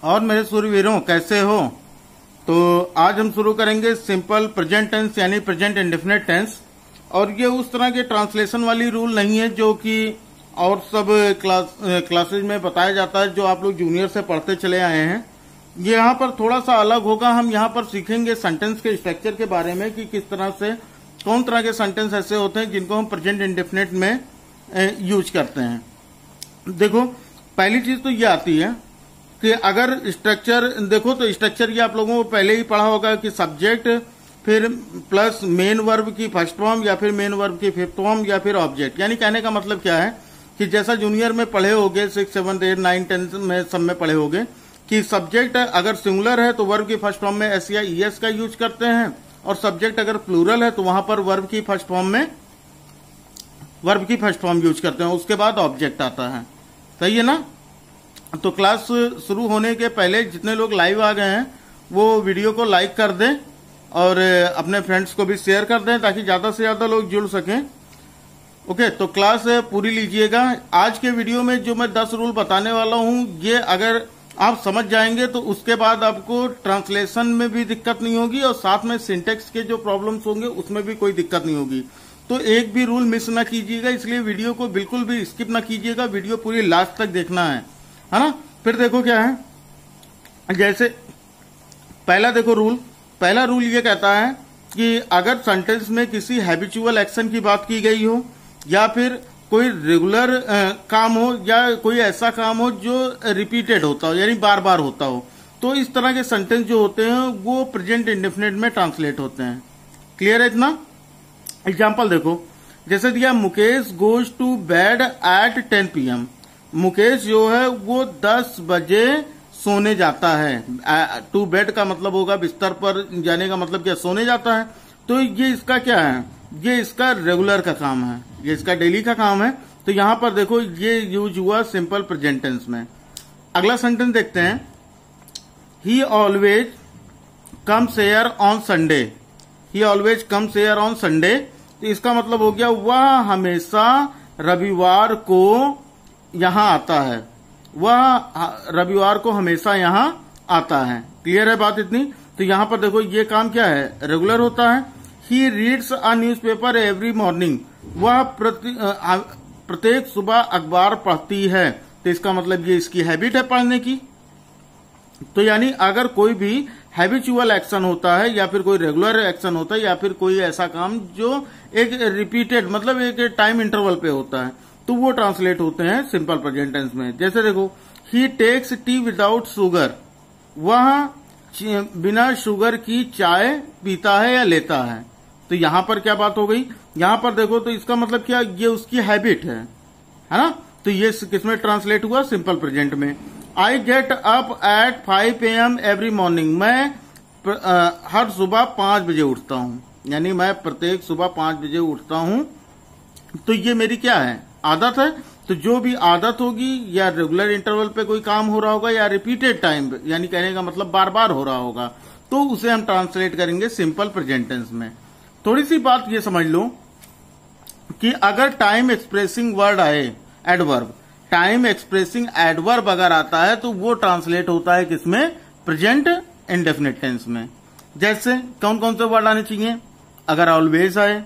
और मेरे सूरवीरों कैसे हो। तो आज हम शुरू करेंगे सिंपल प्रेजेंट टेंस यानी प्रेजेंट इंडेफिनिट टेंस। और ये उस तरह के ट्रांसलेशन वाली रूल नहीं है जो कि और सब क्लासेज में बताया जाता है, जो आप लोग जूनियर से पढ़ते चले आए हैं। ये यहाँ पर थोड़ा सा अलग होगा। हम यहाँ पर सीखेंगे सेंटेंस के स्ट्रक्चर के बारे में कि किस तरह से कौन तरह के सेंटेंस ऐसे होते हैं जिनको हम प्रेजेंट इंडेफिनिट में यूज करते हैं। देखो, पहली चीज तो ये आती है कि अगर स्ट्रक्चर देखो तो स्ट्रक्चर ये आप लोगों को पहले ही पढ़ा होगा कि सब्जेक्ट फिर प्लस मेन वर्ब की फर्स्ट फॉर्म या फिर मेन वर्ब की फिफ्थ फॉर्म या फिर ऑब्जेक्ट। यानी कहने का मतलब क्या है कि जैसा जूनियर में पढ़े होगे 6, 7, 8, 9, 10 में सब में पढ़े होगे कि सब्जेक्ट अगर सिंगुलर है तो वर्ब की फर्स्ट फॉर्म में एस या ईएस का यूज करते हैं, और सब्जेक्ट अगर प्लूरल है तो वहां पर वर्ब की फर्स्ट फॉर्म यूज करते हैं। उसके बाद ऑब्जेक्ट आता है। सही है ना। तो क्लास शुरू होने के पहले जितने लोग लाइव आ गए हैं वो वीडियो को लाइक कर दें और अपने फ्रेंड्स को भी शेयर कर दें ताकि ज्यादा से ज्यादा लोग जुड़ सकें। ओके, तो क्लास पूरी लीजिएगा। आज के वीडियो में जो मैं 10 रूल बताने वाला हूं, ये अगर आप समझ जाएंगे तो उसके बाद आपको ट्रांसलेशन में भी दिक्कत नहीं होगी और साथ में सिंटेक्स के जो प्रॉब्लम्स होंगे उसमें भी कोई दिक्कत नहीं होगी। तो एक भी रूल मिस ना कीजिएगा, इसलिए वीडियो को बिल्कुल भी स्किप ना कीजिएगा। वीडियो पूरी लास्ट तक देखना है ना। फिर देखो क्या है, जैसे पहला रूल ये कहता है कि अगर सेंटेंस में किसी हैबिचुअल एक्शन की बात की गई हो या फिर कोई रेगुलर काम हो या कोई ऐसा काम हो जो रिपीटेड होता हो यानी बार बार होता हो, तो इस तरह के सेंटेंस जो होते हैं वो प्रेजेंट इंडेफिनिट में ट्रांसलेट होते हैं। क्लियर है इतना। एग्जाम्पल देखो, जैसे दिया Mukesh goes to bed at 10 PM। Mukesh जो है वो 10 बजे सोने जाता है। टू बेड का मतलब होगा बिस्तर पर जाने का मतलब क्या, सोने जाता है। तो ये इसका क्या है, ये इसका रेगुलर का काम है, ये इसका डेली का काम है। तो यहां पर देखो ये यूज हुआ सिंपल प्रेजेंट टेंस में। अगला सेंटेंस देखते हैं, he always comes here on Sunday. He always comes here on Sunday. तो इसका मतलब हो गया वह हमेशा रविवार को यहां आता है। वह रविवार को हमेशा यहां आता है। क्लियर है बात इतनी। तो यहां पर देखो ये काम क्या है, रेगुलर होता है। He reads a newspaper every morning. वह प्रत्येक सुबह अखबार पढ़ती है। तो इसका मतलब ये इसकी हैबिट है पढ़ने की। तो यानी अगर कोई भी हैबिचुअल एक्शन होता है या फिर कोई रेगुलर एक्शन होता है या फिर कोई ऐसा काम जो एक रिपीटेड मतलब एक टाइम इंटरवल पे होता है, तो वो ट्रांसलेट होते हैं सिंपल प्रेजेंट टेंस में। जैसे देखो, he takes tea without sugar. वह बिना शुगर की चाय पीता है या लेता है। तो यहां पर क्या बात हो गई, यहां पर देखो तो इसका मतलब क्या, ये उसकी हैबिट है ना। तो ये किसमें ट्रांसलेट हुआ, सिंपल प्रेजेंट में। I get up at 5 PM every morning. मैं हर सुबह 5 बजे उठता हूं, यानी मैं प्रत्येक सुबह 5 बजे उठता हूं। तो ये मेरी क्या है, आदत है। तो जो भी आदत होगी या रेगुलर इंटरवल पे कोई काम हो रहा होगा या रिपीटेड टाइम यानी कहने का मतलब बार बार हो रहा होगा, तो उसे हम ट्रांसलेट करेंगे सिंपल प्रेजेंट टेंस में। थोड़ी सी बात ये समझ लो कि अगर टाइम एक्सप्रेसिंग वर्ड आए, एडवर्ब, टाइम एक्सप्रेसिंग एडवर्ब अगर आता है तो वो ट्रांसलेट होता है किसमें, प्रेजेंट इंडेफिनिट टेंस में। जैसे कौन कौन से वर्ड आने चाहिए, अगर ऑलवेज आए,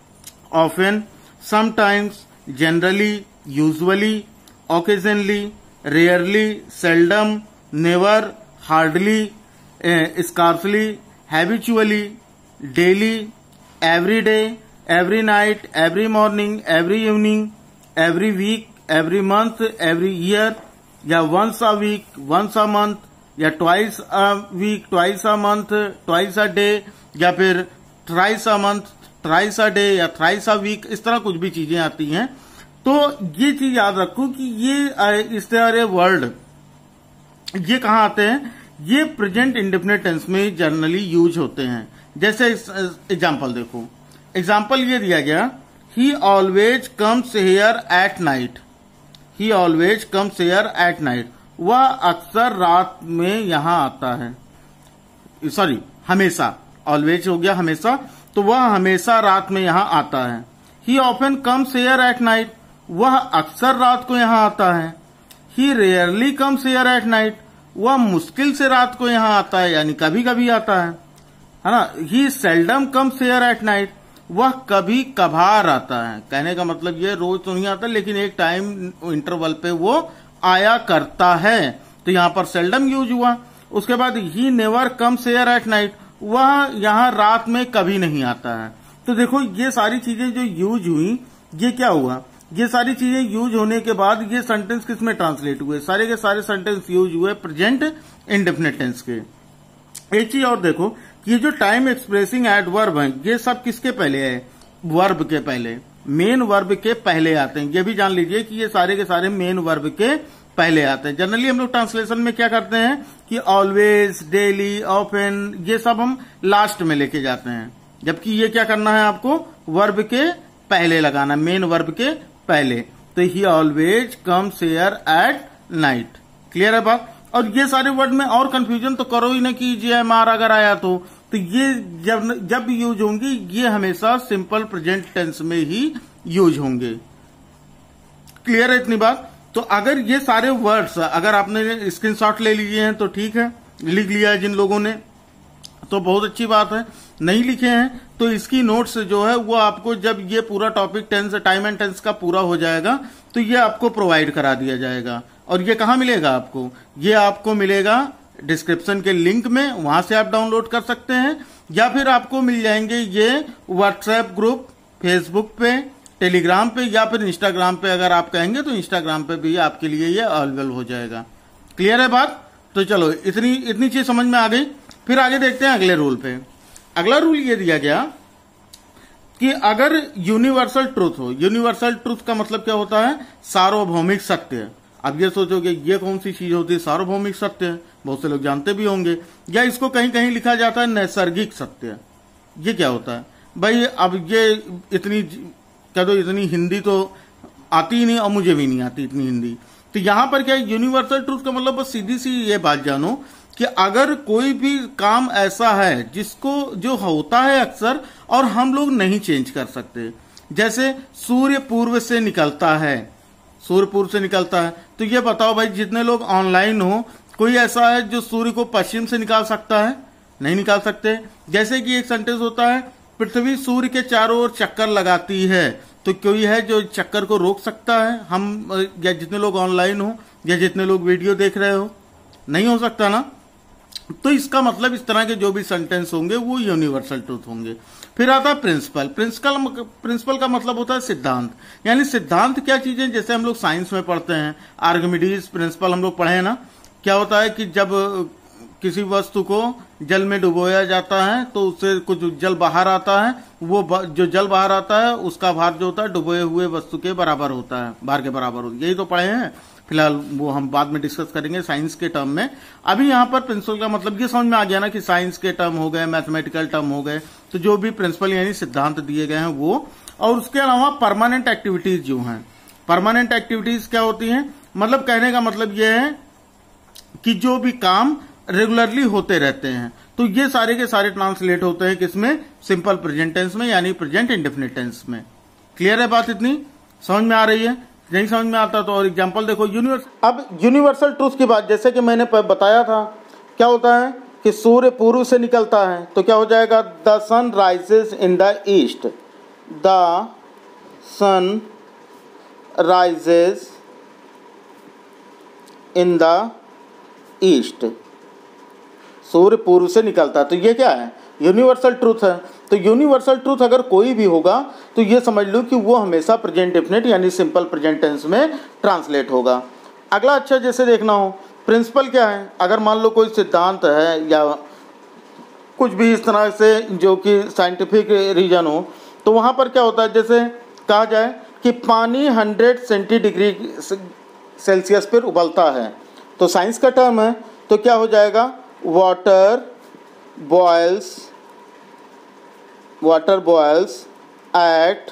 often, sometimes, generally, usually, occasionally, rarely, seldom, never, hardly, scarcely, habitually, daily, every day, every night, every morning, every evening, every week, every month, every year, या once a week, once a month, या twice a week, twice a month, twice a day, या फिर thrice a month, thrice a day, या thrice a week. इस तरह कुछ भी चीजें आती हैं। तो ये चीज याद रखो कि ये इस तरह वर्ड ये कहाँ आते हैं, ये प्रेजेंट इंडेफिनिट टेंस में जनरली यूज होते हैं। जैसे एग्जाम्पल देखो, एग्जाम्पल ये दिया गया, he always comes here at night. He always comes here at night. वह अक्सर रात में यहां आता है। सॉरी, हमेशा, ऑलवेज हो गया हमेशा, तो वह हमेशा रात में यहां आता है। He often comes here at night. वह अक्सर रात को यहां आता है। He rarely comes here at night. वह मुश्किल से रात को यहाँ आता है, यानी कभी कभी आता है ना। He seldom comes here at night, वह कभी कभार आता है। कहने का मतलब ये रोज तो नहीं आता, लेकिन एक टाइम इंटरवल पे वो आया करता है। तो यहाँ पर सेल्डम यूज हुआ। उसके बाद he never comes here at night, वह यहाँ रात में कभी नहीं आता है। तो देखो ये सारी चीजें जो यूज हुई, ये क्या हुआ, ये सारी चीजें यूज होने के बाद ये सेंटेंस किस में ट्रांसलेट हुए, सारे के सारे सेंटेंस यूज हुए प्रेजेंट इंडेफिनिट टेंस के। एक चीज और देखो कि ये जो टाइम एक्सप्रेसिंग एडवर्ब है, ये सब किसके पहले है, वर्ब के पहले, मेन वर्ब के पहले आते हैं। ये भी जान लीजिए कि ये सारे के सारे मेन वर्ब के पहले आते हैं। जनरली हम लोग ट्रांसलेशन में क्या करते हैं कि ऑलवेज, डेली, ऑफन, ये सब हम लास्ट में लेके जाते हैं, जबकि ये क्या करना है आपको, वर्ब के पहले लगाना, मेन वर्ब के पहले। तो he always comes here at night. Clear है बात। और ये सारे वर्ड में और कंफ्यूजन तो करो ही ना कि GMR अगर आया तो ये जब यूज होंगे ये हमेशा सिंपल प्रेजेंट टेंस में ही यूज होंगे। क्लियर है इतनी बात। तो अगर ये सारे वर्ड्स अगर आपने स्क्रीनशॉट ले लिए हैं तो ठीक है, लिख लिया है जिन लोगों ने तो बहुत अच्छी बात है। नहीं लिखे हैं तो इसकी नोट्स जो है वो आपको जब ये पूरा topic tense, time and tense का पूरा हो जाएगा तो ये आपको प्रोवाइड करा दिया जाएगा। और ये कहाँ मिलेगा आपको, ये आपको मिलेगा डिस्क्रिप्शन के लिंक में, वहां से आप डाउनलोड कर सकते हैं, या फिर आपको मिल जाएंगे ये व्हाट्सएप ग्रुप, फेसबुक पे, टेलीग्राम पे, या फिर इंस्टाग्राम पे अगर आप कहेंगे तो इंस्टाग्राम पे भी आपके लिए ये अवेलेबल हो जाएगा। क्लियर है बात। तो चलो इतनी चीज समझ में आ गई। फिर आगे देखते हैं अगले रूल पे। अगला रूल ये दिया गया कि अगर यूनिवर्सल ट्रूथ हो, यूनिवर्सल ट्रूथ का मतलब क्या होता है, सार्वभौमिक सत्य। अब ये सोचोगे ये कौन सी चीज होती है सार्वभौमिक सत्य, बहुत से लोग जानते भी होंगे, या इसको कहीं कहीं लिखा जाता है नैसर्गिक सत्य। ये क्या होता है भाई, अब ये इतनी कह दो, इतनी हिंदी तो आती ही नहीं और मुझे भी नहीं आती इतनी हिंदी। तो यहां पर क्या यूनिवर्सल ट्रूथ का मतलब बस सीधी सी ये बात जानो कि अगर कोई भी काम ऐसा है जिसको जो होता है अक्सर और हम लोग नहीं चेंज कर सकते, जैसे सूर्य पूर्व से निकलता है, सूर्य पूर्व से निकलता है, तो ये बताओ भाई जितने लोग ऑनलाइन हो, कोई ऐसा है जो सूर्य को पश्चिम से निकाल सकता है, नहीं निकाल सकते। जैसे कि एक सेंटेंस होता है पृथ्वी सूर्य के चारों ओर चक्कर लगाती है, तो कोई है जो चक्कर को रोक सकता है, हम या जितने लोग ऑनलाइन हो या जितने लोग वीडियो देख रहे हो, नहीं हो सकता ना। तो इसका मतलब इस तरह के जो भी सेंटेंस होंगे वो यूनिवर्सल ट्रूथ होंगे। फिर आता है प्रिंसिपल। प्रिंसिपल का मतलब होता है सिद्धांत, यानी सिद्धांत क्या चीज है, जैसे हम लोग साइंस में पढ़ते हैं आर्किमिडीज प्रिंसिपल हम लोग पढ़े हैं ना। क्या होता है कि जब किसी वस्तु को जल में डुबोया जाता है तो उससे कुछ जल बाहर आता है, वो जो जल बाहर आता है उसका भार जो होता है डुबोए हुए वस्तु के बराबर होता है, भार के बराबर होता है। यही तो पढ़े हैं, फिलहाल वो हम बाद में डिस्कस करेंगे साइंस के टर्म में। अभी यहाँ पर प्रिंसिपल का मतलब ये समझ में आ गया ना कि साइंस के टर्म हो गए, मैथमेटिकल टर्म हो गए, तो जो भी प्रिंसिपल यानी सिद्धांत दिए गए हैं वो। और उसके अलावा परमानेंट एक्टिविटीज जो हैं, परमानेंट एक्टिविटीज क्या होती हैं, मतलब कहने का मतलब ये है कि जो भी काम रेगुलरली होते रहते हैं, तो ये सारे के सारे ट्रांसलेट होते हैं किसमें, सिंपल प्रेजेंट टेंस में, यानी प्रेजेंट इंडेफिनिट टेंस में। क्लियर है बात, इतनी समझ में आ रही है। नहीं समझ में आता तो और एग्जांपल देखो। अब यूनिवर्सल ट्रूथ की बात, जैसे कि मैंने बताया था, क्या होता है कि सूर्य पूर्व से निकलता है, तो क्या हो जाएगा, the sun rises in the east, the sun rises in the east, सूर्य पूर्व से निकलता है। तो ये क्या है, यूनिवर्सल ट्रूथ है। तो यूनिवर्सल ट्रूथ अगर कोई भी होगा तो ये समझ लो कि वो हमेशा प्रेजेंट डेफिनेट यानी सिंपल प्रेजेंट टेंस में ट्रांसलेट होगा। अगला अच्छा जैसे देखना हो, प्रिंसिपल क्या है, अगर मान लो कोई सिद्धांत है या कुछ भी इस तरह से जो कि साइंटिफिक रीजन हो, तो वहाँ पर क्या होता है, जैसे कहा जाए कि पानी 100 डिग्री सेल्सियस पर उबलता है, तो साइंस का टर्म है, तो क्या हो जाएगा, water boils at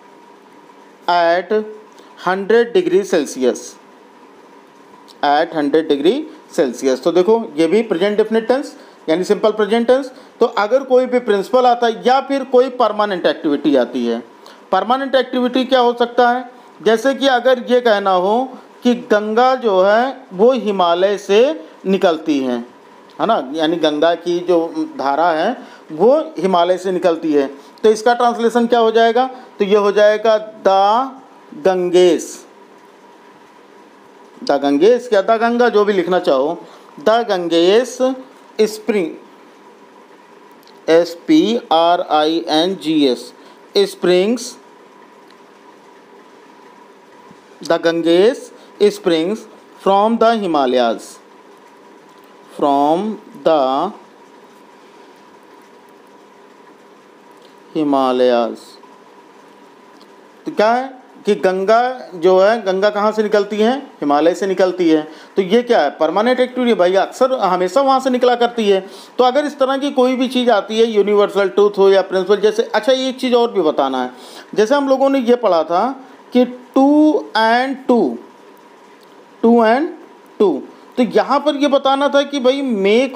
100 degree Celsius, at 100 degree Celsius. तो देखो ये भी प्रेजेंट डेफिनिट टेंस यानी सिंपल प्रेजेंट टेंस। तो अगर कोई भी प्रिंसिपल आता है या फिर कोई परमानेंट एक्टिविटी आती है, परमानेंट एक्टिविटी क्या हो सकता है, जैसे कि अगर ये कहना हो कि गंगा जो है वो हिमालय से निकलती है ना, यानी गंगा की जो धारा है वो हिमालय से निकलती है। तो इसका ट्रांसलेशन क्या हो जाएगा? तो ये हो जाएगा द गंगेस। द गंगेस क्या द गंगा, जो भी लिखना चाहो, the Ganges spring, SPRINGS springs, the Ganges springs from the Himalayas, from the Himalayas. तो क्या है कि गंगा जो है, गंगा कहाँ से निकलती है? हिमालय से निकलती है। तो ये क्या है? परमानेंट एक्टिविटी भाई, अक्सर हमेशा वहाँ से निकला करती है। तो अगर इस तरह की कोई भी चीज़ आती है, यूनिवर्सल ट्रूथ हो या प्रिंसिपल, जैसे अच्छा एक चीज़ और भी बताना है, जैसे हम लोगों ने ये पढ़ा था कि 2 and 2, तो यहाँ पर ये बताना था कि भाई मेक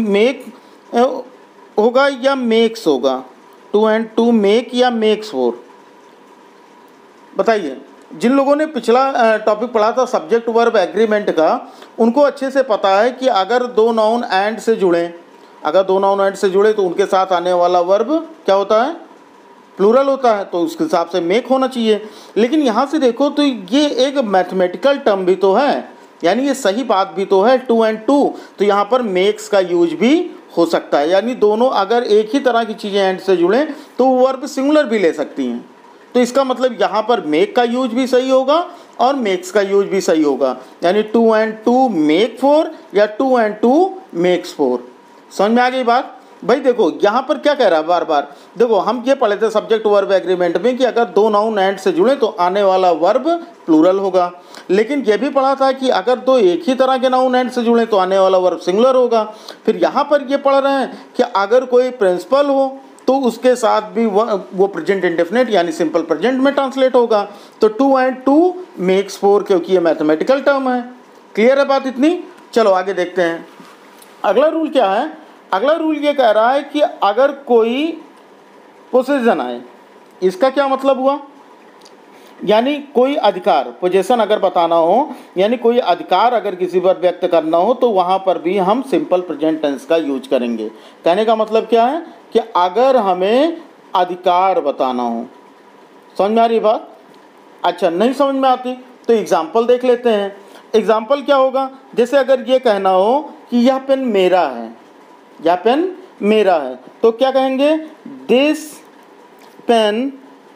होगा या मेक्स होगा, 2 and 2 मेक या मेक्स 4? बताइए। जिन लोगों ने पिछला टॉपिक पढ़ा था सब्जेक्ट वर्ब एग्रीमेंट का, उनको अच्छे से पता है कि अगर दो नाउन एंड से जुड़े, तो उनके साथ आने वाला वर्ब क्या होता है? प्लूरल होता है। तो उसके हिसाब से मेक होना चाहिए। लेकिन यहाँ से देखो तो ये एक मैथमेटिकल टर्म भी तो है, यानी ये सही बात भी तो है, 2 and 2, तो यहाँ पर मेक्स का यूज भी हो सकता है। यानी दोनों अगर एक ही तरह की चीज़ें एंड से जुड़ें तो वर्ब सिंगुलर भी ले सकती हैं। तो इसका मतलब यहाँ पर मेक का यूज भी सही होगा और मेक्स का यूज भी सही होगा, यानी 2 and 2 मेक 4 या 2 and 2 मेक्स 4। समझ में आ गई बात? भाई देखो यहाँ पर क्या कह रहा है बार बार, देखो हम ये पढ़े थे सब्जेक्ट वर्ब एग्रीमेंट में कि अगर दो नाउन एंड से जुड़े तो आने वाला वर्ब प्लूरल होगा। लेकिन ये भी पढ़ा था कि अगर दो एक ही तरह के नाउन एंड से जुड़े तो आने वाला वर्ब सिंगुलर होगा। फिर यहाँ पर ये पढ़ रहे हैं कि अगर कोई प्रिंसिपल हो तो उसके साथ भी वो प्रेजेंट इंडेफिनिट यानी सिंपल प्रेजेंट में ट्रांसलेट होगा। तो 2 and 2 मेक्स 4, क्योंकि ये मैथमेटिकल टर्म है। क्लियर है बात इतनी? चलो आगे देखते हैं। अगला रूल क्या है? अगला रूल ये कह रहा है कि अगर कोई पोजीशन आए, इसका क्या मतलब हुआ? यानी कोई अधिकार, पोजीशन अगर बताना हो, यानी कोई अधिकार अगर किसी पर व्यक्त करना हो तो वहाँ पर भी हम सिंपल प्रेजेंट टेंस का यूज करेंगे। कहने का मतलब क्या है कि अगर हमें अधिकार बताना हो। समझ में आ रही बात? अच्छा, नहीं समझ में आती तो एग्जाम्पल देख लेते हैं। एग्जाम्पल क्या होगा? जैसे अगर ये कहना हो कि यह पेन मेरा है, यह पेन मेरा है, तो क्या कहेंगे? This pen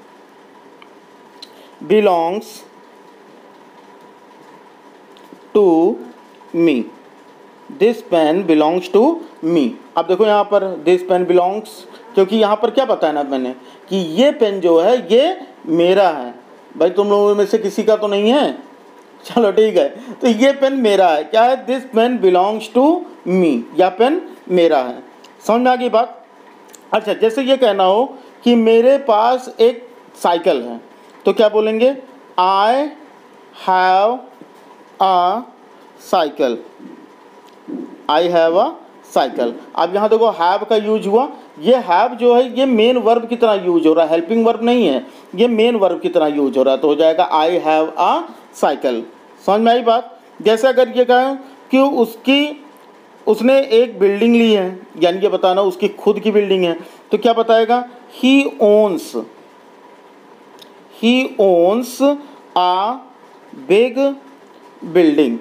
belongs to me, this pen belongs to me. अब देखो यहाँ पर दिस पेन बिलोंग्स, क्योंकि यहाँ पर क्या बताया ना मैंने कि ये पेन जो है ये मेरा है। भाई तुम लोगों में से किसी का तो नहीं है? चलो ठीक है, तो ये पेन मेरा है। क्या है? This pen belongs to me, यह पेन मेरा है। समझ में आ गई बात? अच्छा, जैसे ये कहना हो कि मेरे पास एक साइकिल है, तो क्या बोलेंगे? I have a cycle, I have a cycle. अब यहाँ देखो हैव का यूज हुआ। ये हैव जो है ये मेन वर्ब की तरह यूज हो रहा है, हेल्पिंग वर्ब नहीं है, ये मेन वर्ब की तरह यूज हो रहा है। तो हो जाएगा आई हैव अ साइकिल। समझ में आई बात? जैसे अगर ये कहें कि उसने एक बिल्डिंग ली है, यानी ये बताना उसकी खुद की बिल्डिंग है, तो क्या बताएगा? He owns a big building,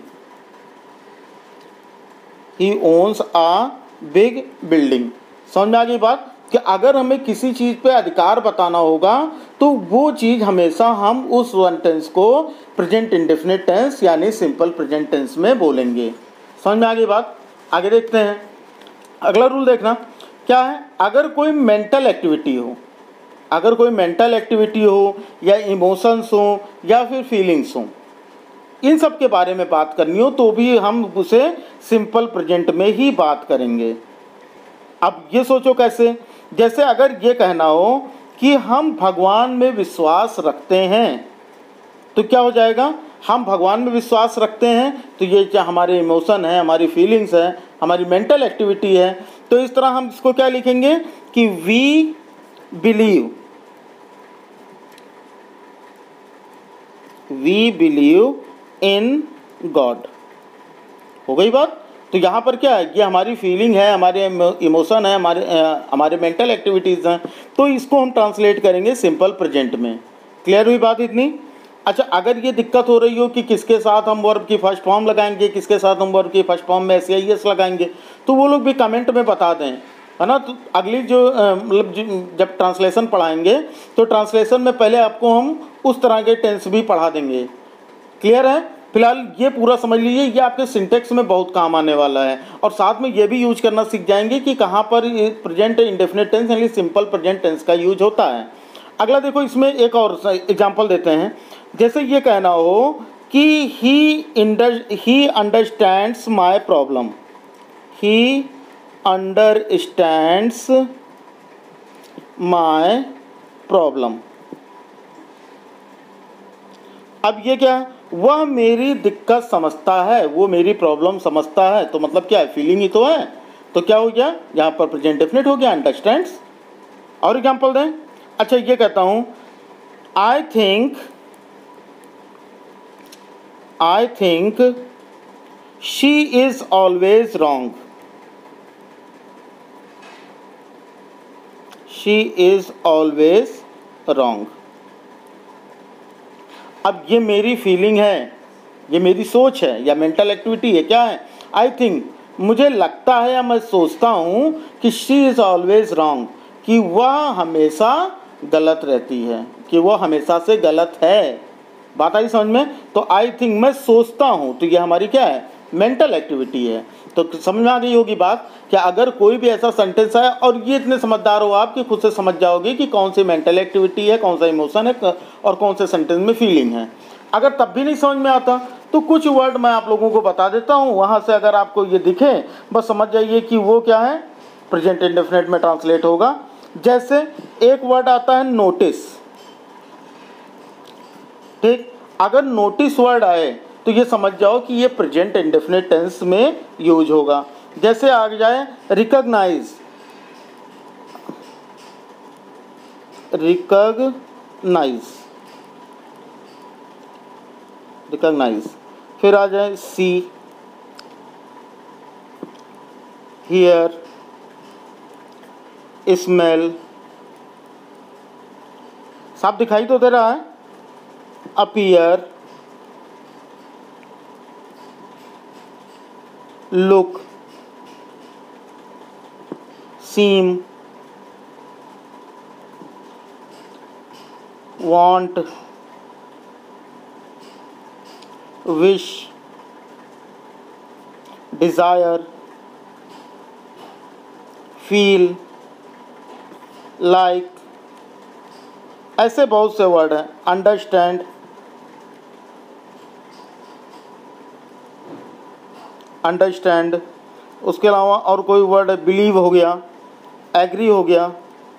he owns a big building. समझ में आ गई बात? कि अगर हमें किसी चीज़ पे अधिकार बताना होगा तो वो चीज़ हमेशा हम उस सेंटेंस को प्रेजेंट इंडेफिनिट टेंस यानी सिंपल प्रेजेंट टेंस में बोलेंगे। समझ में आ गई बात? आगे देखते हैं। अगला रूल देखना क्या है? अगर कोई मेंटल एक्टिविटी हो, अगर कोई मेंटल एक्टिविटी हो या इमोशंस हो या फिर फीलिंग्स हो, इन सब के बारे में बात करनी हो तो भी हम उसे सिंपल प्रेजेंट में ही बात करेंगे। अब ये सोचो कैसे? जैसे अगर ये कहना हो कि हम भगवान में विश्वास रखते हैं, तो क्या हो जाएगा? हम भगवान में विश्वास रखते हैं, तो ये क्या हमारे इमोशन है, हमारी फीलिंग्स है, हमारी मेंटल एक्टिविटी है। तो इस तरह हम इसको क्या लिखेंगे कि वी बिलीव इन गॉड। हो गई बात? तो यहाँ पर क्या है, ये हमारी फीलिंग है, हमारे इमोशन है, हमारे मेंटल एक्टिविटीज़ हैं, तो इसको हम ट्रांसलेट करेंगे सिंपल प्रेजेंट में। क्लियर हुई बात इतनी? अच्छा, अगर ये दिक्कत हो रही हो कि किसके साथ हम वर्ब की फर्स्ट फॉर्म लगाएंगे, किसके साथ हम वर्ब की फर्स्ट फॉर्म में एस या एस लगाएंगे, तो वो लोग भी कमेंट में बता दें, है ना। तो अगली जो मतलब जब ट्रांसलेशन पढ़ाएंगे तो ट्रांसलेशन में पहले आपको हम उस तरह के टेंस भी पढ़ा देंगे। क्लियर है? फिलहाल ये पूरा समझ लीजिए, ये आपके सिंटेक्स में बहुत काम आने वाला है, और साथ में ये भी यूज करना सीख जाएंगे कि कहाँ पर प्रेजेंट इंडेफिनिट टेंस यानी सिंपल प्रेजेंट टेंस का यूज होता है। अगला देखो, इसमें एक और एग्जांपल देते हैं। जैसे ये कहना हो कि he understands my problem, he understands my problem. अब ये क्या, वह मेरी दिक्कत समझता है, वो मेरी प्रॉब्लम समझता है, तो मतलब क्या है, फीलिंग ही तो है। तो क्या हो गया, यहाँ पर प्रेजेंट डेफिनेट हो गया, अंडरस्टैंड्स। और एग्जांपल दें। अच्छा, ये कहता हूँ I think she is always wrong, she is always wrong. अब ये मेरी फीलिंग है, ये मेरी सोच है या मेंटल एक्टिविटी है, क्या है, आई थिंक, मुझे लगता है या मैं सोचता हूँ कि शी इज़ ऑलवेज रॉन्ग, कि वह हमेशा गलत रहती है, कि वह हमेशा से गलत है। बात आई समझ में? तो आई थिंक, मैं सोचता हूँ, तो ये हमारी क्या है, मेंटल एक्टिविटी है। तो समझ में आ गई होगी बात कि अगर कोई भी ऐसा सेंटेंस है, और ये इतने समझदार हो आप कि खुद से समझ जाओगे कि कौन सी मेंटल एक्टिविटी है, कौन सा इमोशन है, और कौन से सेंटेंस में फीलिंग है। अगर तब भी नहीं समझ में आता तो कुछ वर्ड मैं आप लोगों को बता देता हूँ, वहाँ से अगर आपको ये दिखे बस समझ जाइए कि वो क्या है, प्रेजेंट इंडेफिनिट में ट्रांसलेट होगा। जैसे एक वर्ड आता है नोटिस, ठीक, अगर नोटिस वर्ड आए तो ये समझ जाओ कि ये प्रेजेंट इंडेफिनिट टेंस में यूज होगा। जैसे आ जाए रिकॉग्नाइज, रिकॉग्नाइज, फिर आ जाए सी, हियर, स्मेल, साफ दिखाई तो दे रहा है, appear, look, seem, want, wish, desire, feel, like, ऐसे बहुत से वर्ड हैं। अंडरस्टैंड, अंडरस्टैंड, उसके अलावा और कोई वर्ड, बिलीव हो गया, एग्री हो गया,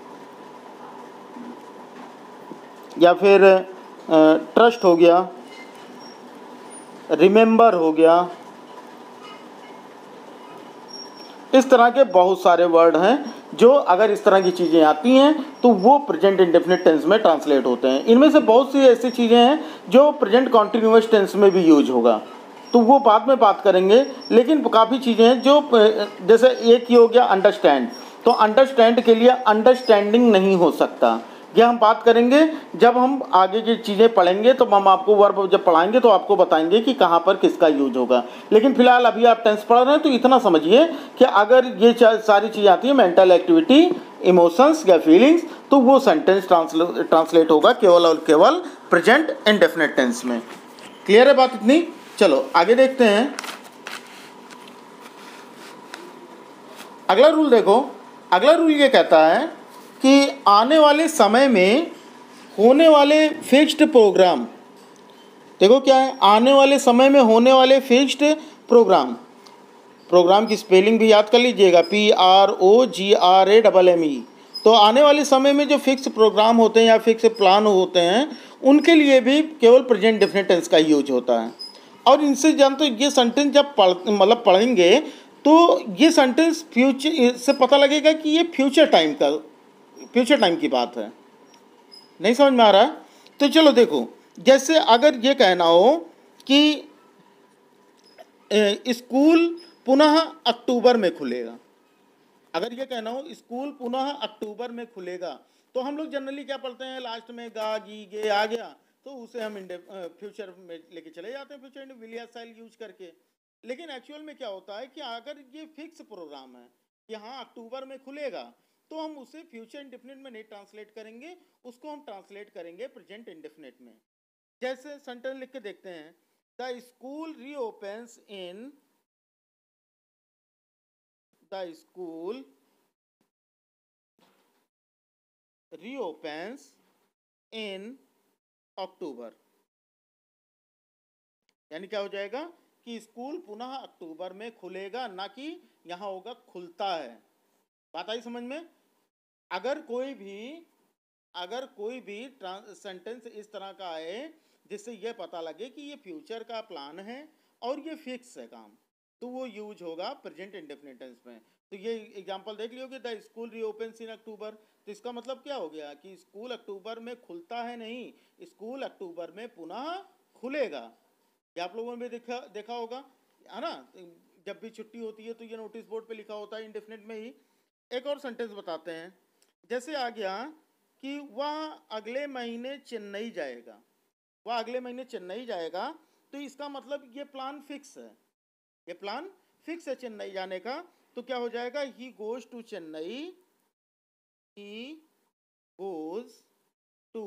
या फिर ट्रस्ट हो गया, रिमेंबर हो गया। इस तरह के बहुत सारे वर्ड हैं जो अगर इस तरह की चीज़ें आती हैं तो वो प्रेजेंट इंडेफिनिट टेंस में ट्रांसलेट होते हैं। इनमें से बहुत सी ऐसी चीज़ें हैं जो प्रेजेंट कॉन्टिन्यूअस टेंस में भी यूज होगा, तो वो बाद में बात करेंगे। लेकिन काफ़ी चीज़ें हैं जो, जैसे एक ही हो गया अंडरस्टैंड, तो अंडरस्टैंड के लिए अंडरस्टैंडिंग नहीं हो सकता। ये हम बात करेंगे जब हम आगे की चीज़ें पढ़ेंगे, तो हम आपको वर्ब जब पढ़ाएंगे तो आपको बताएंगे कि कहाँ पर किसका यूज होगा। लेकिन फिलहाल अभी आप टेंस पढ़ रहे हैं तो इतना समझिए कि अगर ये सारी चीज़ें आती हैं, मेंटल एक्टिविटी, इमोशंस या फीलिंग्स, तो वो सेंटेंस ट्रांसलेट होगा केवल और केवल प्रेजेंट इंडेफिनिट टेंस में। क्लियर है बात इतनी? चलो आगे देखते हैं। अगला रूल देखो। अगला रूल ये कहता है कि आने वाले समय में होने वाले फिक्स्ड प्रोग्राम, देखो क्या है, आने वाले समय में होने वाले फिक्स्ड प्रोग्राम, प्रोग्राम की स्पेलिंग भी याद कर लीजिएगा, PROGRAMME। तो आने वाले समय में जो फिक्स प्रोग्राम होते हैं या फिक्स प्लान होते हैं, उनके लिए भी केवल प्रेजेंट डेफिनेट टेंस का यूज होता है। और इनसे जानते हो, ये सेंटेंस जब पढ़ेंगे तो ये सेंटेंस फ्यूचर से पता लगेगा कि ये फ्यूचर टाइम की बात है। नहीं समझ में आ रहा है? तो चलो देखो, जैसे अगर ये कहना हो कि स्कूल पुनः अक्टूबर में खुलेगा। अगर ये कहना हो स्कूल पुनः अक्टूबर में खुलेगा, तो हम लोग जनरली क्या पढ़ते हैं, लास्ट में गा गी गे आ गया, तो उसे हम फ्यूचर में लेके चले जाते हैं, फ्यूचर विल या शैल यूज करके। लेकिन एक्चुअल में क्या होता है कि अगर ये फिक्स प्रोग्राम है कि हाँ अक्टूबर में खुलेगा, तो हम उसे फ्यूचर इंडेफिनिट में नहीं ट्रांसलेट करेंगे, उसको हम ट्रांसलेट करेंगे प्रेजेंट इंडेफिनिट में। जैसे सेंटेंस लिख के देखते हैं, the school reopens in the school reopens in October. यानी क्या हो जाएगा कि स्कूल पुनः अक्टूबर में खुलेगा, ना कि यहां होगा खुलता है। बात आई समझ में? अगर कोई भी सेंटेंस इस तरह का आए जिससे यह पता लगे कि ये फ्यूचर का प्लान है और ये फिक्स है काम, तो वो यूज होगा प्रेजेंट इंडेफिनिट टेंस में। तो ये एग्जांपल देख लियोगे, द स्कूल रीओपन्स इन अक्टूबर, तो इसका मतलब क्या हो गया कि स्कूल अक्टूबर में खुलता है नहीं, स्कूल अक्टूबर में पुनः खुलेगा। ये आप लोगों ने भी देखा होगा, है ना? जब भी छुट्टी होती है तो ये नोटिस बोर्ड पे लिखा होता है इंडेफिनिट में ही। एक और सेंटेंस बताते हैं, जैसे आ गया कि वह अगले महीने चेन्नई जाएगा, वह अगले महीने चेन्नई जाएगा, तो इसका मतलब ये प्लान फिक्स है, ये प्लान फिक्स है चेन्नई जाने का। तो क्या हो जाएगा, he goes to Chennai, he goes to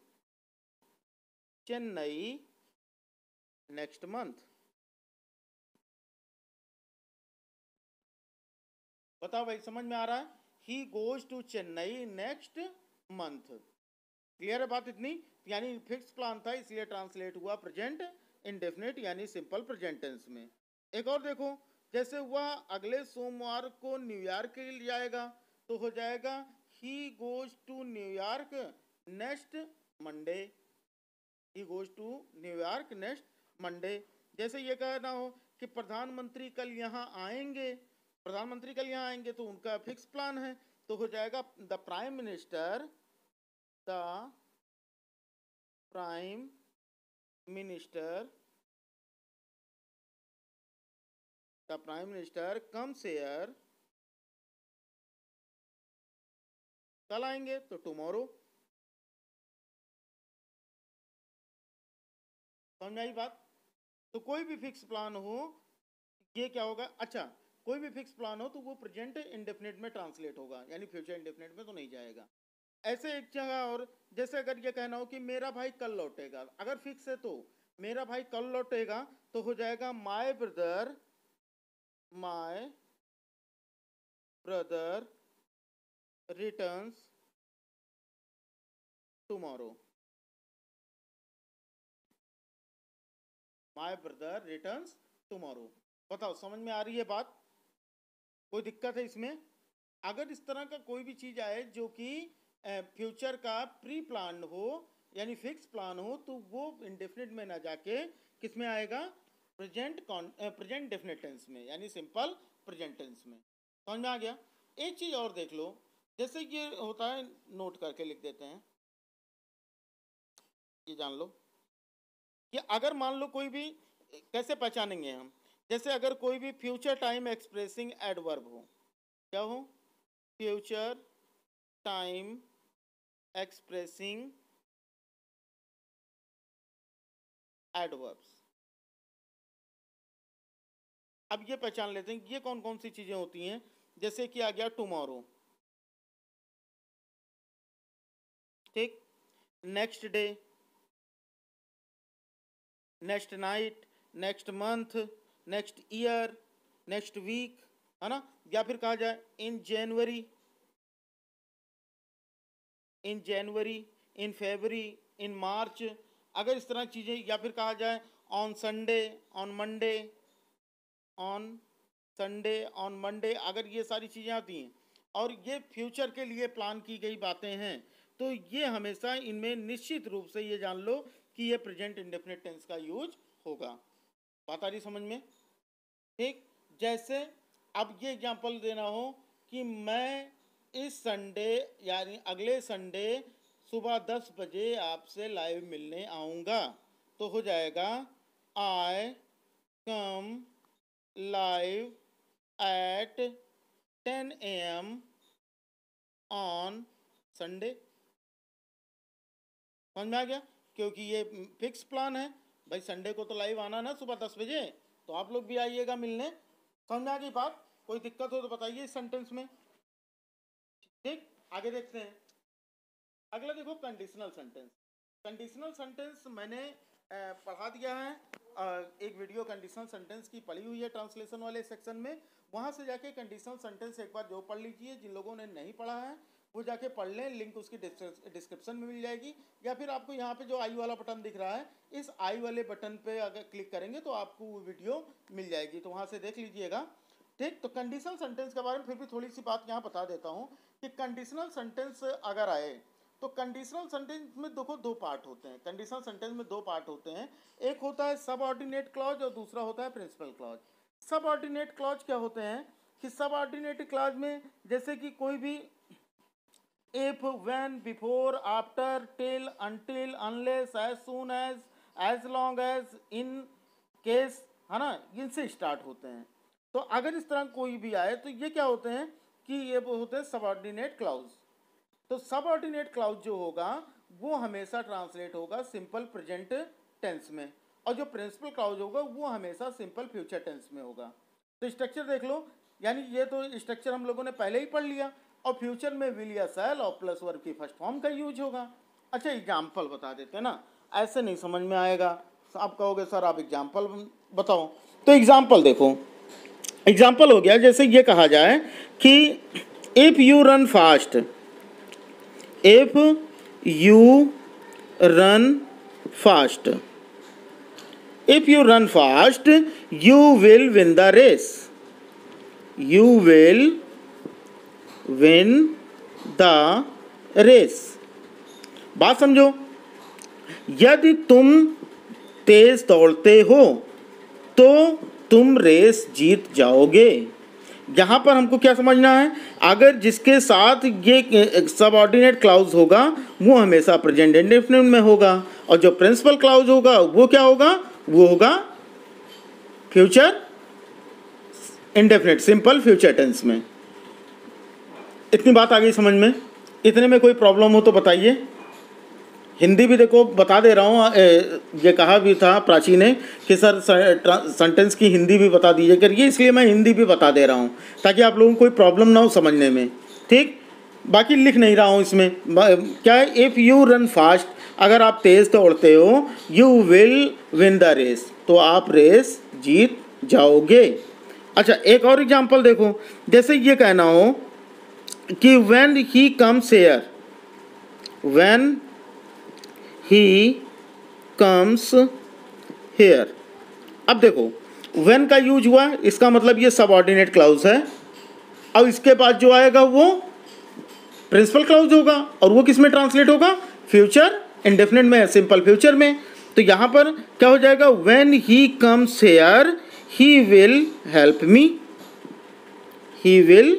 Chennai next month. बताओ भाई, समझ में आ रहा है? He goes to Chennai next month. Clear है बात इतनी? यानी फिक्स प्लान था, इसलिए ट्रांसलेट हुआ प्रेजेंट इंडेफिनिट यानी सिंपल प्रेजेंट टेंस में। एक और देखो, जैसे वह अगले सोमवार को न्यूयॉर्क के लिए जाएगा, तो हो जाएगा he goes to New York next Monday, he goes to New York next Monday. जैसे ये कहना हो कि प्रधानमंत्री कल यहाँ आएंगे, प्रधानमंत्री कल यहाँ आएंगे, तो उनका फिक्स प्लान है, तो हो जाएगा the prime minister comes here, कल आएंगे तो टुमारो। समझ में आई बात? तो कोई भी फिक्स प्लान हो, ये क्या होगा, अच्छा कोई भी फिक्स प्लान हो तो वो प्रेजेंट इंडेफिनिट में ट्रांसलेट होगा, यानी फ्यूचर इंडेफिनिट में तो नहीं जाएगा। ऐसे एक जगह और, जैसे अगर ये कहना हो कि मेरा भाई कल लौटेगा, अगर फिक्स है तो मेरा भाई कल लौटेगा, तो हो जाएगा my brother returns tomorrow, my brother returns tomorrow. बताओ समझ में आ रही है बात? कोई दिक्कत है इसमें? अगर इस तरह का कोई भी चीज आए जो कि फ्यूचर का प्री प्लान हो यानी फिक्स प्लान हो, तो वो इंडेफिनिट में ना जाके किस में आएगा, प्रेजेंट डेफिनेट टेंस में, यानी सिंपल प्रेजेंट टेंस में। समझ में आ गया? एक चीज और देख लो, जैसे ये होता है, नोट करके लिख देते हैं, ये जान लो कि अगर मान लो कोई भी, कैसे पहचानेंगे हम, जैसे अगर कोई भी फ्यूचर टाइम एक्सप्रेसिंग एडवर्ब हो, क्या हो, फ्यूचर टाइम एक्सप्रेसिंग एडवर्ब्स। अब ये पहचान लेते हैं ये कौन कौन सी चीजें होती हैं। जैसे कि आ गया टुमारो, ठीक, next day, next night, next month, next year, next week, है ना? या फिर कहा जाए इन जनवरी, इन फरवरी, इन मार्च, अगर इस तरह की चीजें, या फिर कहा जाए on Sunday, on Monday, on Sunday, on Monday, अगर ये सारी चीजें आती हैं और ये फ्यूचर के लिए प्लान की गई बातें हैं, तो ये हमेशा इनमें निश्चित रूप से ये जान लो कि ये प्रेजेंट इंडेफिनिट टेंस का यूज होगा। बात आ रही समझ में? ठीक, जैसे अब ये एग्जांपल देना हो कि मैं इस संडे यानी अगले संडे सुबह 10 बजे आपसे लाइव मिलने आऊँगा, तो हो जाएगा I come live at 10 AM on Sunday। समझ में आ गया? क्योंकि ये फिक्स प्लान है भाई, संडे को तो लाइव आना ना सुबह 10 बजे, तो आप लोग भी आइएगा मिलने। समझ में आ गई बात? कोई दिक्कत हो तो बताइए इस सेंटेंस में। ठीक, आगे देखते हैं। अगला देखो कंडीशनल सेंटेंस। कंडीशनल सेंटेंस मैंने पढ़ा दिया है, एक वीडियो कंडीशनल सेंटेंस की पढ़ी हुई है ट्रांसलेशन वाले सेक्शन में, वहाँ से जाके कंडीशनल सेंटेंस एक बार जो पढ़ लीजिए। जिन लोगों ने नहीं पढ़ा है वो जाके पढ़ लें, लिंक उसकी डिस्क्रिप्शन में मिल जाएगी, या फिर आपको यहाँ पे जो आई वाला बटन दिख रहा है, इस आई वाले बटन पे अगर क्लिक करेंगे तो आपको वो वीडियो मिल जाएगी, तो वहाँ से देख लीजिएगा। ठीक, तो कंडीशनल सेंटेंस के बारे में फिर भी थोड़ी सी बात यहाँ बता देता हूँ कि कंडीशनल सेंटेंस अगर आए तो कंडीशनल सेंटेंस में देखो दो पार्ट होते हैं। कंडीशनल सेंटेंस में दो पार्ट होते हैं, एक होता है सबऑर्डिनेट क्लॉज और दूसरा होता है प्रिंसिपल क्लॉज। सबऑर्डिनेट क्लॉज क्या होते हैं कि सबऑर्डिनेट क्लॉज में जैसे कि कोई भी if, when, before, after, till, until, unless, as soon as long as, in case, है ना, इनसे स्टार्ट होते हैं। तो अगर इस तरह कोई भी आए तो ये क्या होते हैं कि ये होते हैं सबऑर्डिनेट क्लॉज। तो सबऑर्डिनेट क्लॉज जो होगा वो हमेशा ट्रांसलेट होगा सिंपल प्रेजेंट टेंस में, और जो प्रिंसिपल क्लॉज होगा वो हमेशा सिंपल फ्यूचर टेंस में होगा। तो स्ट्रक्चर देख लो, यानी ये तो स्ट्रक्चर हम लोगों ने पहले ही पढ़ लिया, और फ्यूचर में विल या शैल और प्लस वर्ब की फर्स्ट फॉर्म का यूज होगा। अच्छा एग्जाम्पल बता देते हैं ना, ऐसे नहीं समझ में आएगा, आप कहोगे सर आप एग्जाम्पल बताओ। तो एग्जाम्पल देखो, एग्जाम्पल हो गया जैसे ये कहा जाए कि if you run fast, if you run fast, if you run fast you will win the race, you will win the race. बात समझो, यदि तुम तेज दौड़ते हो तो तुम रेस जीत जाओगे। यहाँ पर हमको क्या समझना है, अगर जिसके साथ ये सबऑर्डिनेट क्लॉज होगा वो हमेशा प्रेजेंट इंडेफिनिट में होगा, और जो प्रिंसिपल क्लॉज होगा वो क्या होगा, वो होगा future indefinite, simple future tense में। इतनी बात आ गई समझ में? इतने में कोई प्रॉब्लम हो तो बताइए। हिंदी भी देखो बता दे रहा हूँ, ये कहा भी था प्राची ने कि सर सेंटेंस की हिंदी भी बता दीजिए करिए, इसलिए मैं हिंदी भी बता दे रहा हूँ ताकि आप लोगों को कोई प्रॉब्लम ना हो समझने में। ठीक, बाकी लिख नहीं रहा हूँ इसमें क्या है, इफ़ यू रन फास्ट, अगर आप तेज़ दौड़ते हो, you will win the race, तो आप रेस जीत जाओगे। अच्छा एक और एग्जाम्पल देखो, जैसे ये कहना हो कि when he comes here, when he comes here. अब देखो व्हेन का यूज हुआ, इसका मतलब ये सबऑर्डिनेट क्लॉज है, अब इसके बाद जो आएगा वो प्रिंसिपल क्लॉज होगा, और वो किस में ट्रांसलेट होगा, फ्यूचर इंडेफिनिट में, सिंपल फ्यूचर में। तो यहाँ पर क्या हो जाएगा, when he comes here he will help me, he will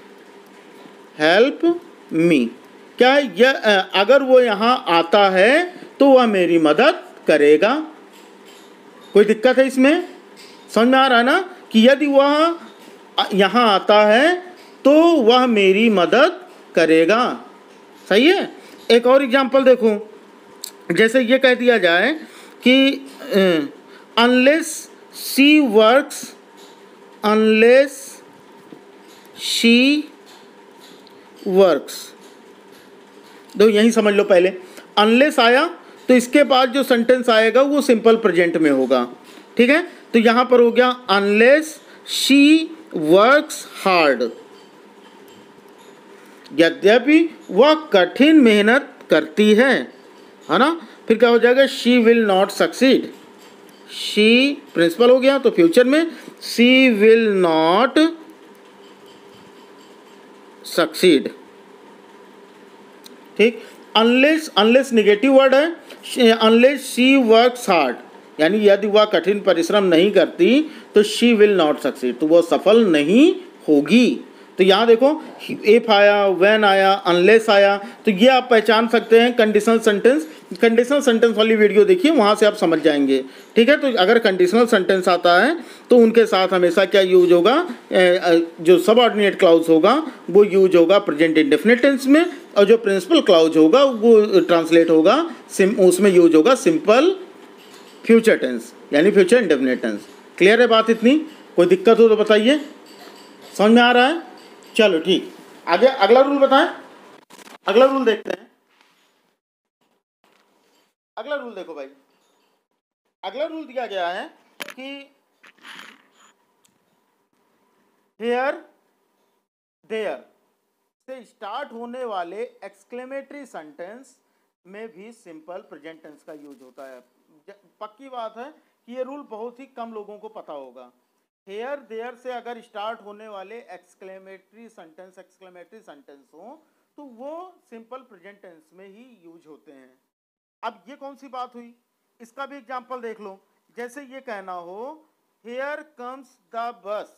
help me. क्या है यह, अगर वो यहाँ आता है तो वह मेरी मदद करेगा। कोई दिक्कत है इसमें? समझ में आ रहा है ना कि यदि वह यहाँ आता है तो वह मेरी मदद करेगा। सही है। एक और एग्जांपल देखो, जैसे ये कह दिया जाए कि unless she works, unless she works, तो यही समझ लो पहले अनलेस आया तो इसके बाद जो सेंटेंस आएगा वो सिंपल प्रेजेंट में होगा। ठीक है, तो यहाँ पर हो गया अनलेस शी वर्क्स हार्ड, यद्यपि वह कठिन मेहनत करती है ना। फिर क्या हो जाएगा, she will not succeed, she principal हो गया तो फ्यूचर में शी विल नॉट सक्सीड। ठीक, अनलेस, अनलेस निगेटिव वर्ड है, अनलेस शी वर्क्स हार्ड, यानी यदि वह कठिन परिश्रम नहीं करती तो शी विल नॉट सक्सीड, तो वह सफल नहीं होगी। तो यहाँ देखो इफ आया, व्हेन आया, अनलेस आया, तो ये आप पहचान सकते हैं कंडीशनल सेंटेंस। कंडीशनल सेंटेंस वाली वीडियो देखिए, वहाँ से आप समझ जाएंगे। ठीक है, तो अगर कंडीशनल सेंटेंस आता है तो उनके साथ हमेशा क्या यूज होगा, जो सबऑर्डिनेट क्लाउज होगा वो यूज होगा प्रेजेंट इंडेफिनिट टेंस में, और जो प्रिंसिपल क्लाउज होगा वो ट्रांसलेट होगा उसमें यूज होगा सिंपल फ्यूचर टेंस, यानी फ्यूचर इंडेफिनिट टेंस। क्लियर है बात इतनी? कोई दिक्कत हो तो बताइए, समझ में आ रहा है? चलो ठीक, आगे अगला रूल बताएं। अगला रूल देखते हैं। अगला रूल देखो भाई, अगला रूल दिया गया है कि हियर, देयर से स्टार्ट होने वाले एक्सक्लेमेटरी सेंटेंस में भी सिंपल प्रेजेंट टेंस का यूज होता है। पक्की बात है कि ये रूल बहुत ही कम लोगों को पता होगा। हेयर देयर से अगर स्टार्ट होने वाले एक्सक्लेमेटरी सेंटेंस हो तो वो सिंपल प्रेजेंट टेंस में ही यूज होते हैं। अब ये कौन सी बात हुई, इसका भी एग्जांपल देख लो। जैसे ये कहना हो here comes the bus,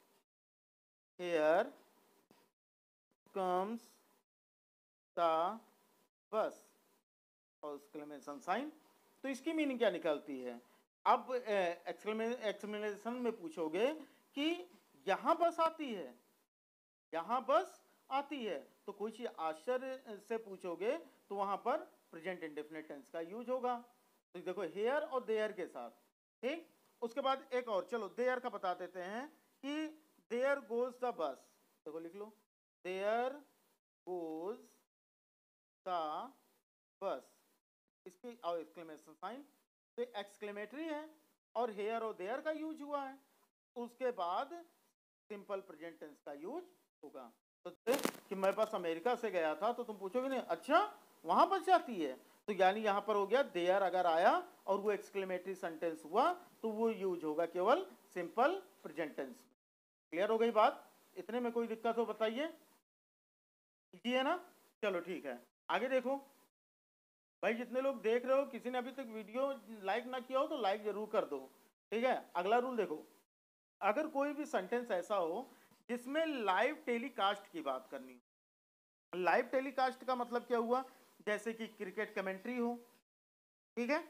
here comes the bus और एक्सक्लेमेशन साइन, तो इसकी मीनिंग क्या निकलती है? अब एक्सप्लेनेशन में पूछोगे कि यहाँ बस आती है, यहाँ बस आती है, तो कोई चीज आश्चर्य से पूछोगे तो वहां पर प्रेजेंट इंडेफिनिट टेंस का यूज होगा। तो देखो हेयर और देयर के साथ, ठीक। उसके बाद एक और, चलो देयर का बता देते हैं कि देयर गोज द बस, देखो लिख लो देयर गोज द बस, इसकी और एक्सक्लेमेशन साइन, तो एक्सक्लेमेटरी है और हेयर और देयर का यूज हुआ है। उसके बाद सिंपल प्रेजेंट टेंस का यूज होगा। तो कि मैं बस अमेरिका से गया था, तो तुम पूछोगे नहीं अच्छा वहां बस जाती है, तो यानी यहां पर हो गया देयर अगर आया और वो एक्सक्लेमेटरी सेंटेंस हुआ तो वो यूज होगा केवल सिंपल प्रेजेंट टेंस। क्लियर हो गई बात? इतने में कोई दिक्कत हो बताइए? जी है ना? चलो ठीक है, आगे देखो भाई। जितने लोग देख रहे हो, किसी ने अभी तक वीडियो लाइक ना किया हो तो लाइक जरूर कर दो। ठीक है, अगला रूल देखो। अगर कोई भी सेंटेंस ऐसा हो जिसमें लाइव टेलीकास्ट की बात करनी हो, लाइव टेलीकास्ट का मतलब क्या हुआ, जैसे कि क्रिकेट कमेंट्री हो, ठीक है,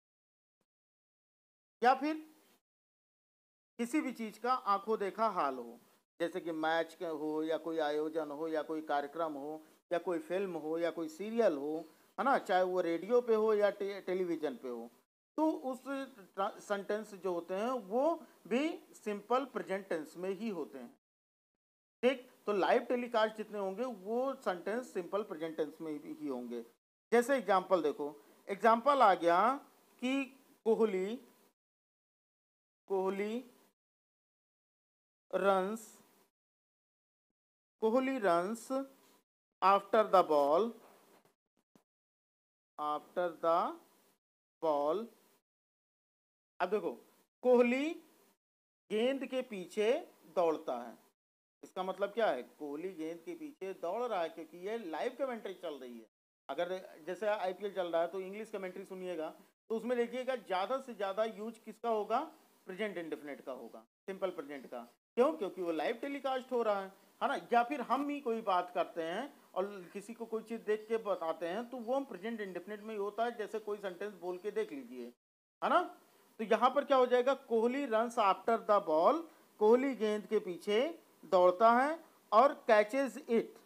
या फिर किसी भी चीज का आंखों देखा हाल हो, जैसे कि मैच हो या कोई आयोजन हो या कोई कार्यक्रम हो या कोई फिल्म हो या कोई सीरियल हो, है ना, चाहे वो रेडियो पे हो या टेलीविजन पे हो, तो उस सेंटेंस जो होते हैं वो भी सिंपल प्रेजेंट टेंस में ही होते हैं। ठीक, तो लाइव टेलीकास्ट जितने होंगे वो सेंटेंस सिंपल प्रेजेंट टेंस में ही होंगे। जैसे एग्जांपल देखो, एग्जांपल आ गया कि Kohli runs after the ball. अब देखो कोहली गेंद के पीछे दौड़ता है, इसका मतलब क्या है, कोहली गेंद के पीछे दौड़ रहा है, क्योंकि ये लाइव कमेंट्री चल रही है। अगर जैसे आईपीएल चल रहा है तो इंग्लिश कमेंट्री सुनिएगा तो उसमें देखिएगा ज्यादा से ज्यादा यूज किसका होगा, प्रेजेंट इंडेफिनिट का होगा, सिंपल प्रेजेंट का। क्यों? क्योंकि वो लाइव टेलीकास्ट हो रहा है ना। या फिर हम ही कोई बात करते हैं और किसी को कोई चीज देख के बताते हैं तो वो प्रेजेंट इंडेफिनिट में ही होता है, जैसे कोई सेंटेंस बोल के देख लीजिए, है ना। तो यहाँ पर क्या हो जाएगा, Kohli runs after the ball, Kohli गेंद के पीछे दौड़ता है और कैचेज इट,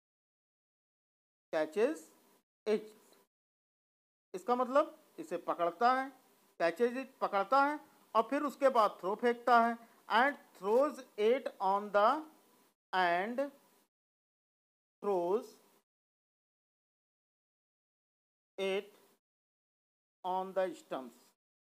इसका मतलब इसे पकड़ता है, कैचेज इट पकड़ता है और फिर उसके बाद थ्रो फेंकता है, and throws it on the stumps.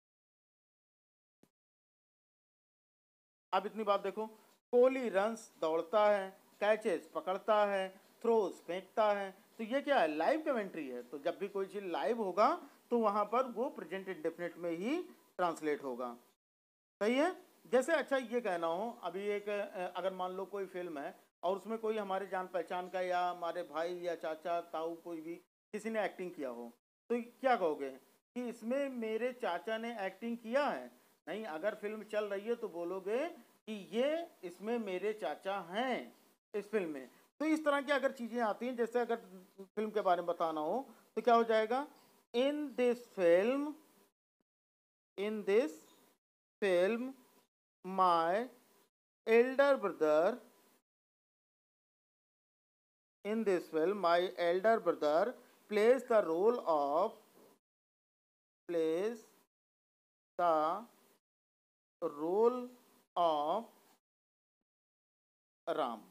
अब इतनी बात देखो, कोहली रन्स दौड़ता है, कैचेस पकड़ता है, थ्रोज फेंकता है, तो ये क्या है, लाइव कमेंट्री है। तो जब भी कोई चीज लाइव होगा तो वहां पर वो प्रेजेंट इंडेफिनिट में ही ट्रांसलेट होगा। सही है। जैसे अच्छा ये कहना हो, अभी एक अगर मान लो कोई फिल्म है और उसमें कोई हमारे जान पहचान का या हमारे भाई या चाचा ताऊ कोई भी किसी ने एक्टिंग किया हो, तो क्या कहोगे कि इसमें मेरे चाचा ने एक्टिंग किया है? नहीं, अगर फिल्म चल रही है तो बोलोगे कि ये इसमें मेरे चाचा हैं, इस फिल्म में। तो इस तरह की अगर चीजें आती हैं, जैसे अगर फिल्म के बारे में बताना हो तो क्या हो जाएगा, in this film, in this film my elder brother, in this film my elder brother plays the role of, plays the role of Ram.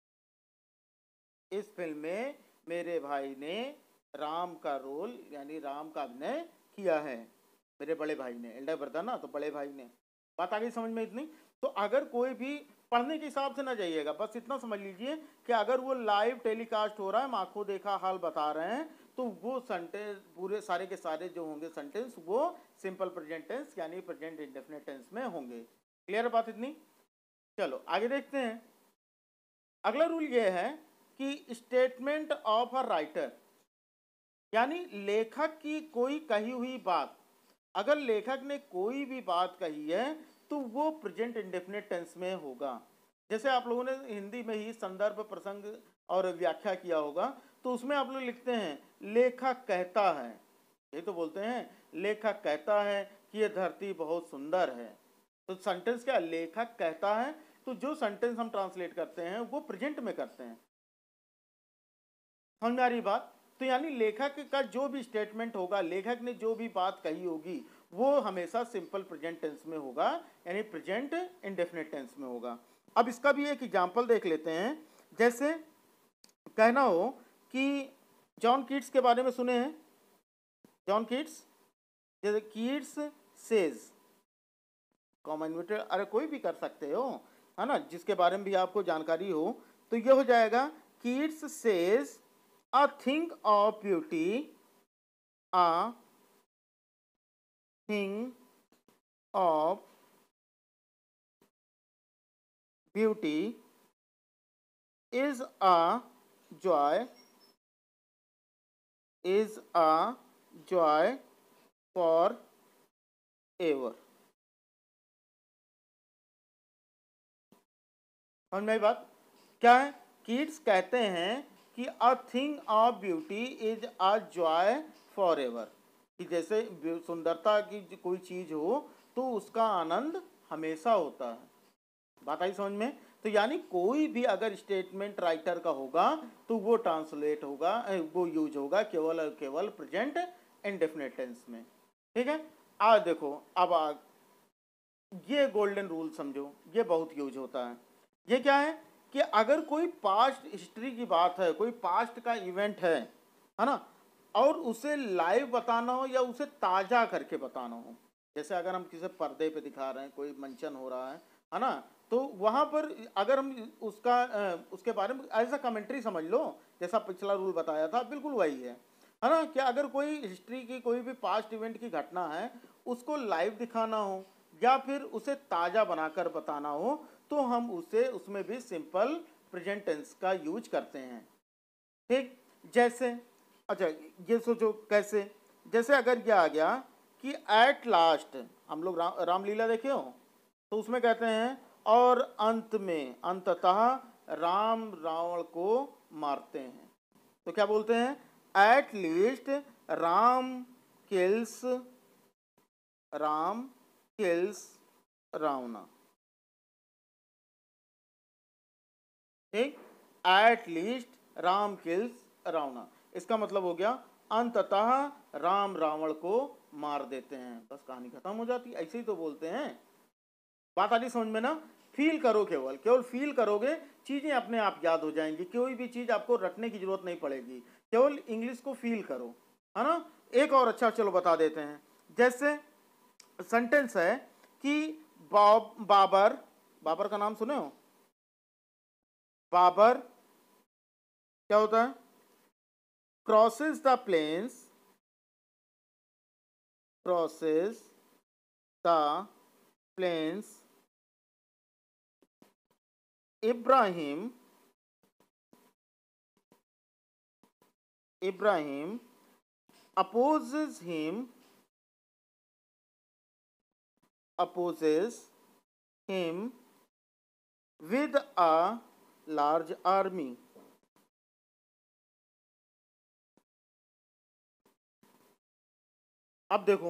इस फिल्म में मेरे भाई ने राम का रोल यानी राम का अभिनय किया है, मेरे बड़े भाई ने, एल्डर ब्रदर ना, तो बड़े भाई ने। बात आ गई समझ में इतनी। तो अगर कोई भी पढ़ने के हिसाब से ना जाइएगा, बस इतना समझ लीजिए कि अगर वो लाइव टेलीकास्ट हो रहा है, हम आंखों देखा हाल बता रहे हैं, तो वो सेंटेंस पूरे सारे के सारे जो होंगे सेंटेंस वो सिंपल प्रेजेंट टेंस यानी प्रेजेंट इंडेफिनिट टेंस में होंगे। क्लियर बात इतनी। चलो आगे देखते हैं। अगला रूल ये है कि स्टेटमेंट ऑफ अ राइटर, यानी लेखक की कोई कही हुई बात, अगर लेखक ने कोई भी बात कही है तो वो प्रेजेंट इंडेफिनिट टेंस में होगा। जैसे आप लोगों ने हिंदी में ही संदर्भ प्रसंग और व्याख्या किया होगा, तो उसमें आप लोग लिखते हैं लेखक कहता है, ये तो बोलते हैं लेखक कहता है कि ये धरती बहुत सुंदर है। तो सेंटेंस क्या, लेखक कहता है। तो जो सेंटेंस हम ट्रांसलेट करते हैं वो प्रेजेंट में करते हैं। समझ में आ रही बात। तो यानी लेखक का जो भी स्टेटमेंट होगा, लेखक ने जो भी बात कही होगी, वो हमेशा सिंपल प्रेजेंट टेंस में होगा, यानी प्रेजेंट इंडेफिनिट टेंस में होगा। अब इसका भी एक एग्जांपल देख लेते हैं। जैसे कहना हो कि जॉन कीट्स के बारे में सुने हैं, जॉन कीट्स, जैसे कीट्स सेज, कॉमन इन्विटर, अरे कोई भी कर सकते हो, है ना, जिसके बारे में भी आपको जानकारी हो। तो ये हो जाएगा Keats says a thing of beauty, a thing of beauty is a joy, is a joy for ever। समझ में आई बात। क्या है, किड्स कहते हैं कि a thing of beauty is a joy for ever, कि जैसे सुंदरता की कोई चीज हो तो उसका आनंद हमेशा होता है। बात आई समझ में। तो यानी कोई भी अगर स्टेटमेंट राइटर का होगा तो वो ट्रांसलेट होगा, वो यूज होगा केवल और केवल प्रेजेंट इंडेफिनिट टेंस में। ठीक है। आज देखो, अब ये गोल्डन रूल समझो, ये बहुत यूज होता है। ये क्या है कि अगर कोई पास्ट हिस्ट्री की बात है, कोई पास्ट का इवेंट है ना, और उसे लाइव बताना हो या उसे ताजा करके बताना हो, जैसे अगर हम किसी पर्दे पे दिखा रहे हैं, कोई मंचन हो रहा है ना, तो वहां पर अगर हम उसके बारे में एज अ कमेंट्री समझ लो, जैसा पिछला रूल बताया था बिल्कुल वही है ना, कि अगर कोई हिस्ट्री की कोई भी पास्ट इवेंट की घटना है उसको लाइव दिखाना हो या फिर उसे ताजा बनाकर बताना हो, तो हम उसे उसमें भी सिंपल प्रेजेंट टेंस का यूज करते हैं। ठीक। जैसे अच्छा ये सोचो कैसे, जैसे अगर ये आ गया कि एट लास्ट, हम लोग रामलीला देखे हो, तो उसमें कहते हैं और अंत में, अंततः राम रावण को मारते हैं, तो क्या बोलते हैं, at least Ram kills, Ram kills Ravana. ठीक, at least Ram kills Ravana, इसका मतलब हो गया अंततः राम रावण को मार देते हैं, बस कहानी खत्म हो जाती है। ऐसे ही तो बोलते हैं। बात आ रही समझ में ना। फील करो, केवल केवल फील करोगे, चीजें अपने आप याद हो जाएंगी, कोई भी चीज आपको रटने की जरूरत नहीं पड़ेगी, केवल इंग्लिश को फील करो, है ना। एक और अच्छा चलो बता देते हैं। जैसे सेंटेंस है कि बाबर, बाबर का नाम सुने हो, बाबर क्या होता है, crosses the plains, crosses the plains, Ibrahim, Ibrahim opposes him, opposes him with a large army. अब देखो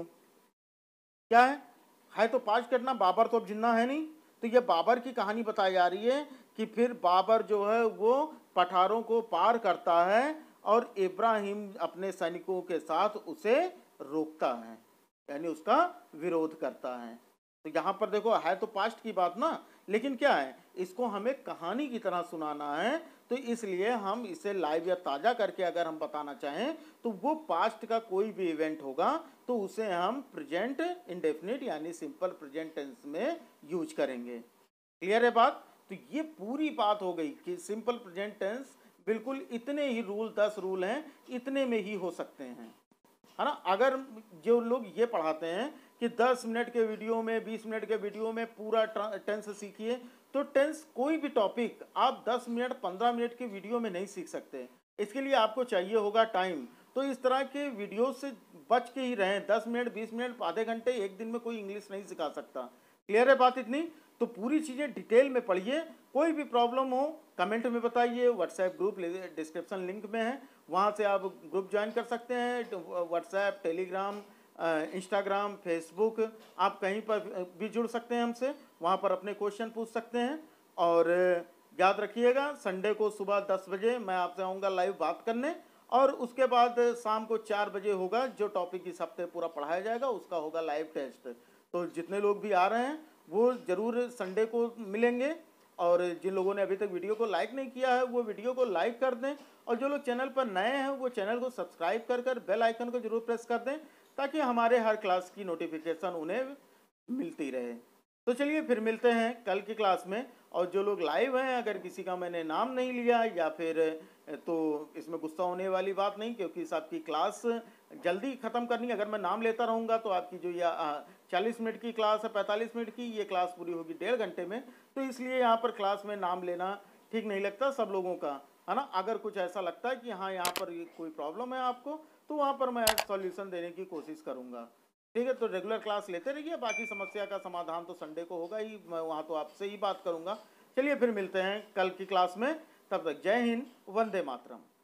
क्या है तो पास्ट करना, बाबर तो अब जिंदा है नहीं, तो ये बाबर की कहानी बताई जा रही है कि फिर बाबर जो है वो पठारों को पार करता है और इब्राहिम अपने सैनिकों के साथ उसे रोकता है, यानी उसका विरोध करता है। तो यहां पर देखो है तो पास्ट की बात ना, लेकिन क्या है इसको हमें कहानी की तरह सुनाना है, तो इसलिए हम इसे लाइव या ताजा करके अगर हम बताना चाहें तो वो पास्ट का कोई भी इवेंट होगा तो उसे हम प्रेजेंट इंडेफिनिट यानी सिंपल प्रेजेंट टेंस में यूज करेंगे। क्लियर है बात? तो ये पूरी बात हो गई कि सिंपल प्रेजेंट टेंस बिल्कुल इतने ही रूल, 10 रूल हैं, इतने में ही हो सकते हैं, है ना। अगर जो लोग ये पढ़ाते हैं कि 10 मिनट के वीडियो में, 20 मिनट के वीडियो में पूरा टेंस सीखिए, तो टेंस कोई भी टॉपिक आप 10 मिनट 15 मिनट के वीडियो में नहीं सीख सकते। इसके लिए आपको चाहिए होगा टाइम। तो इस तरह के वीडियो से बच के ही रहें। 10 मिनट 20 मिनट आधे घंटे एक दिन में कोई इंग्लिश नहीं सिखा सकता। क्लियर है बात इतनी? तो पूरी चीज़ें डिटेल में पढ़िए। कोई भी प्रॉब्लम हो कमेंट में बताइए। व्हाट्सएप ग्रुप डिस्क्रिप्शन लिंक में है, वहाँ से आप ग्रुप ज्वाइन कर सकते हैं। व्हाट्सएप, टेलीग्राम, इंस्टाग्राम, फेसबुक, आप कहीं पर भी जुड़ सकते हैं हमसे, वहाँ पर अपने क्वेश्चन पूछ सकते हैं। और याद रखिएगा संडे को सुबह 10 बजे मैं आपसे आऊँगा लाइव बात करने, और उसके बाद शाम को 4 बजे होगा जो टॉपिक इस हफ्ते पूरा पढ़ाया जाएगा उसका होगा लाइव टेस्ट। तो जितने लोग भी आ रहे हैं वो ज़रूर संडे को मिलेंगे। और जिन लोगों ने अभी तक वीडियो को लाइक नहीं किया है वो वीडियो को लाइक कर दें, और जो लोग चैनल पर नए हैं वो चैनल को सब्सक्राइब कर बेल आइकन को जरूर प्रेस कर दें ताकि हमारे हर क्लास की नोटिफिकेशन उन्हें मिलती रहे। तो चलिए फिर मिलते हैं कल की क्लास में। और जो लोग लाइव हैं अगर किसी का मैंने नाम नहीं लिया या फिर तो इसमें गुस्सा होने वाली बात नहीं, क्योंकि इस आपकी क्लास जल्दी ख़त्म करनी है। अगर मैं नाम लेता रहूँगा तो आपकी जो ये 40 मिनट की क्लास है, 45 मिनट की, ये क्लास पूरी होगी 1.5 घंटे में। तो इसलिए यहाँ पर क्लास में नाम लेना ठीक नहीं लगता सब लोगों का, है ना। अगर कुछ ऐसा लगता है कि हाँ यहाँ पर कोई प्रॉब्लम है आपको, तो वहाँ पर मैं सॉल्यूशन देने की कोशिश करूँगा। ठीक है, तो रेगुलर क्लास लेते रहिए। बाकी समस्या का समाधान तो संडे को होगा ही, मैं वहाँ तो आपसे ही बात करूँगा। चलिए फिर मिलते हैं कल की क्लास में। तब तक जय हिंद, वंदे मातरम।